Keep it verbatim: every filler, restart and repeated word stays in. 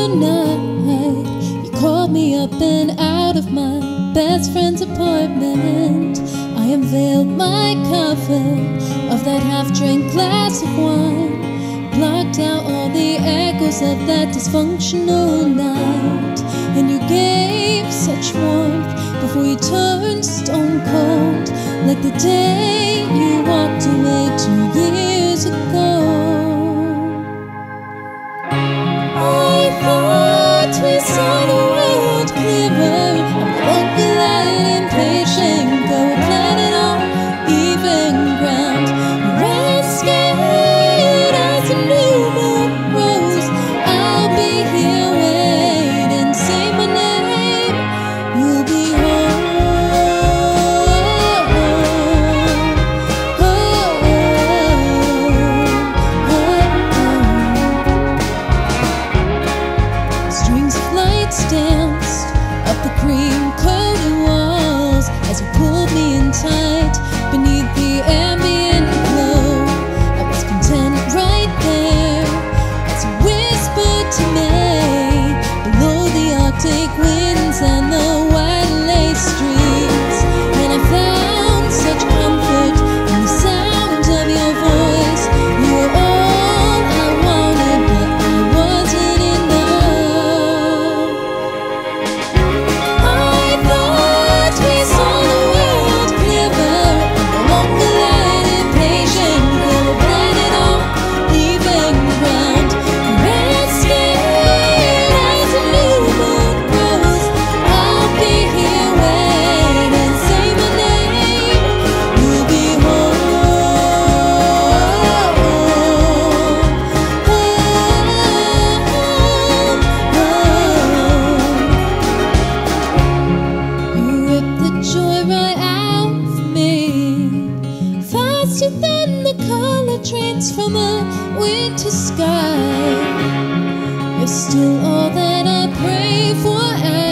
tonight. You called me up and out of my best friend's apartment. I unveiled my cover of that half-drank glass of wine, blocked out all the echoes of that dysfunctional night. And you gave such warmth before you turned stone cold, like the day you walked away two years ago. I thought we saw the world clearer. I'm local-eyed, impatient, go planet on even ground. Rescued as the new moon rose. I'll be here waiting, say my name, you'll be home. Oh, oh, oh. Strings of lights danced up the cream-coated walls as you pulled me in tight beneath the ambient glow. I was content right there as you whispered to me below the Arctic winds and the white lace streets. And I found such comfort in the sound of your voice. You were all I wanted, but I wasn't enough. I thought we saw the world clearer. I'm no longer light, impatient, go a planet on even ground. Rescued as the new moon grows. I'll be here waiting, say my name, you'll be home. You ripped the joy right out of me, faster than the color trains from a winter sky. You're still all that I pray for.